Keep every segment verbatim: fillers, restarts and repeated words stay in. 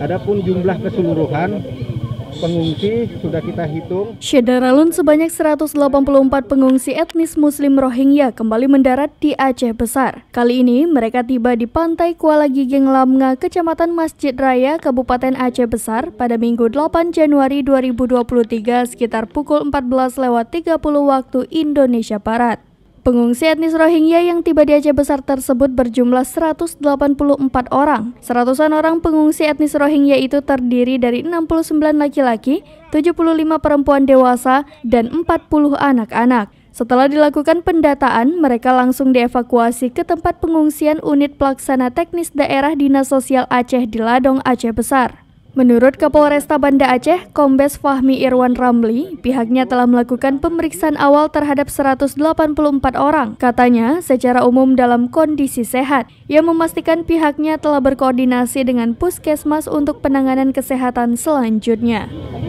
Adapun jumlah keseluruhan pengungsi sudah kita hitung. Syedaralun sebanyak seratus delapan puluh empat pengungsi etnis Muslim Rohingya kembali mendarat di Aceh Besar. Kali ini mereka tiba di Pantai Kuala Giging Lamnga, Kecamatan Masjid Raya, Kabupaten Aceh Besar pada Minggu delapan Januari dua ribu dua puluh tiga sekitar pukul empat belas lewat tiga puluh waktu Indonesia Barat. Pengungsi etnis Rohingya yang tiba di Aceh Besar tersebut berjumlah seratus delapan puluh empat orang. Seratusan orang pengungsi etnis Rohingya itu terdiri dari enam puluh sembilan laki-laki, tujuh puluh lima perempuan dewasa, dan empat puluh anak-anak. Setelah dilakukan pendataan, mereka langsung dievakuasi ke tempat pengungsian Unit Pelaksana Teknis Daerah Dinas Sosial Aceh di Ladong, Aceh Besar. Menurut Kapolresta Banda Aceh, Kombes Fahmi Irwan Ramli, pihaknya telah melakukan pemeriksaan awal terhadap seratus delapan puluh empat orang. Katanya, secara umum dalam kondisi sehat. Ia memastikan pihaknya telah berkoordinasi dengan Puskesmas untuk penanganan kesehatan selanjutnya.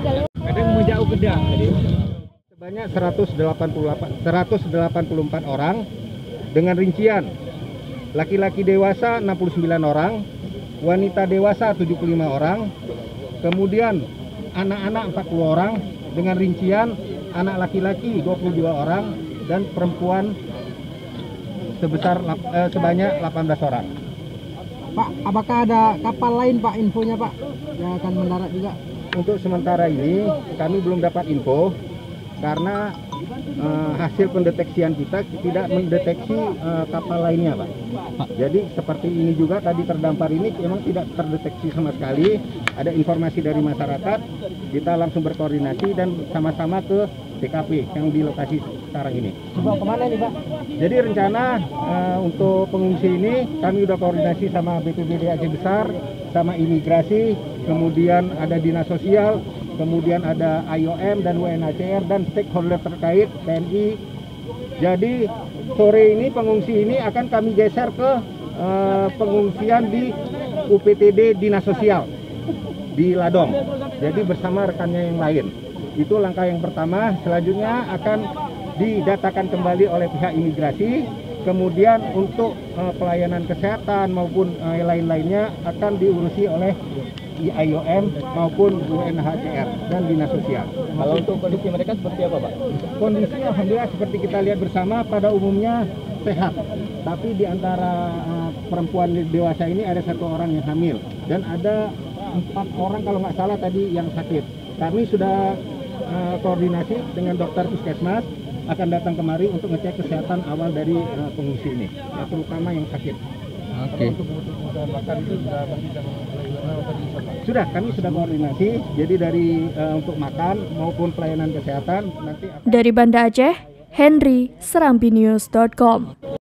Sebanyak seratus delapan puluh empat orang dengan rincian laki-laki dewasa enam puluh sembilan orang, wanita dewasa tujuh puluh lima orang, kemudian anak-anak empat puluh orang dengan rincian anak laki-laki dua puluh dua orang dan perempuan sebesar eh, sebanyak delapan belas orang. Pak, apakah ada kapal lain Pak infonya Pak yang akan mendarat juga? Untuk sementara ini kami belum dapat info karena uh, hasil pendeteksian kita tidak mendeteksi uh, kapal lainnya, Pak. Jadi seperti ini juga tadi terdampar ini memang tidak terdeteksi sama sekali. Ada informasi dari masyarakat, kita langsung berkoordinasi dan sama-sama ke T K P yang di lokasi sekarang ini. Dibawa kemana nih Pak? Jadi rencana uh, untuk pengungsi ini kami udah koordinasi sama B P B D Aceh Besar, sama imigrasi, kemudian ada dinas sosial, kemudian ada I O M dan W N H C R dan stakeholder terkait T N I. Jadi sore ini pengungsi ini akan kami geser ke uh, pengungsian di U P T D Dinas Sosial di Ladong. Jadi bersama rekannya yang lain. Itu langkah yang pertama. Selanjutnya akan didatakan kembali oleh pihak imigrasi. Kemudian untuk uh, pelayanan kesehatan maupun uh, lain-lainnya akan diurusi oleh I O M maupun U N H C R dan Dinas Sosial. Kalau untuk kondisi mereka seperti apa Pak? Kondisi alhamdulillah seperti kita lihat bersama pada umumnya sehat. Tapi di antara uh, perempuan dewasa ini ada satu orang yang hamil dan ada empat orang kalau nggak salah tadi yang sakit. Kami sudah uh, koordinasi dengan dokter puskesmas akan datang kemari untuk ngecek kesehatan awal dari uh, pengungsi ini, ya, terutama yang sakit. Oke. Sudah, kami sudah koordinasi. Jadi dari uh, untuk makan maupun pelayanan kesehatan nanti akan... Dari Banda Aceh, Henry, serambi news dot com.